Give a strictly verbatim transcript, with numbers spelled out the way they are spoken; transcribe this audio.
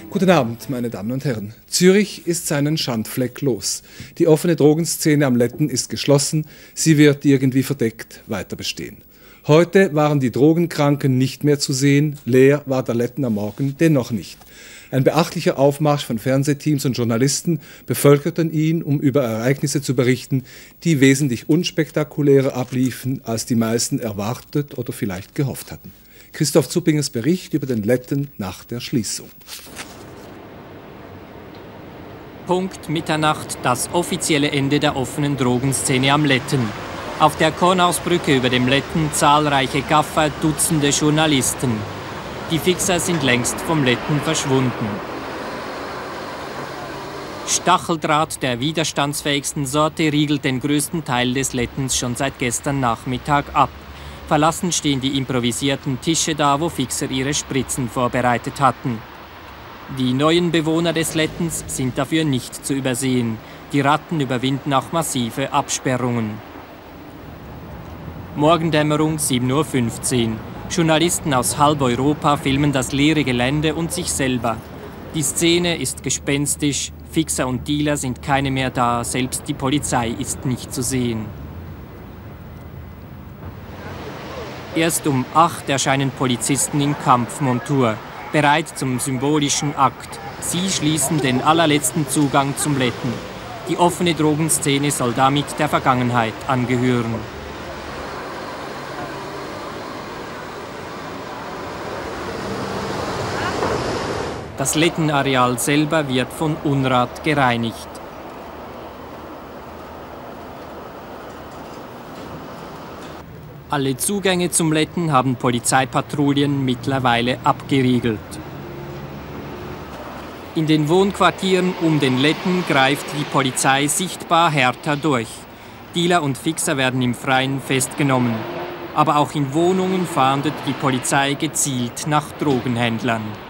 Guten Abend, meine Damen und Herren. Zürich ist seinen Schandfleck los. Die offene Drogenszene am Letten ist geschlossen. Sie wird irgendwie verdeckt weiter bestehen. Heute waren die Drogenkranken nicht mehr zu sehen. Leer war der Letten am Morgen dennoch nicht. Ein beachtlicher Aufmarsch von Fernsehteams und Journalisten bevölkerten ihn, um über Ereignisse zu berichten, die wesentlich unspektakulärer abliefen, als die meisten erwartet oder vielleicht gehofft hatten. Christoph Zuppingers Bericht über den Letten nach der Schließung. Punkt Mitternacht, das offizielle Ende der offenen Drogenszene am Letten. Auf der Kornausbrücke über dem Letten zahlreiche Gaffer, Dutzende Journalisten. Die Fixer sind längst vom Letten verschwunden. Stacheldraht der widerstandsfähigsten Sorte riegelt den größten Teil des Lettens schon seit gestern Nachmittag ab. Verlassen stehen die improvisierten Tische da, wo Fixer ihre Spritzen vorbereitet hatten. Die neuen Bewohner des Lettens sind dafür nicht zu übersehen. Die Ratten überwinden auch massive Absperrungen. Morgendämmerung sieben Uhr fünfzehn. Journalisten aus halb Europa filmen das leere Gelände und sich selber. Die Szene ist gespenstisch, Fixer und Dealer sind keine mehr da, selbst die Polizei ist nicht zu sehen. Erst um acht erscheinen Polizisten in Kampfmontur, bereit zum symbolischen Akt. Sie schließen den allerletzten Zugang zum Letten. Die offene Drogenszene soll damit der Vergangenheit angehören. Das Lettenareal selber wird von Unrat gereinigt. Alle Zugänge zum Letten haben Polizeipatrouillen mittlerweile abgeriegelt. In den Wohnquartieren um den Letten greift die Polizei sichtbar härter durch. Dealer und Fixer werden im Freien festgenommen. Aber auch in Wohnungen fahndet die Polizei gezielt nach Drogenhändlern.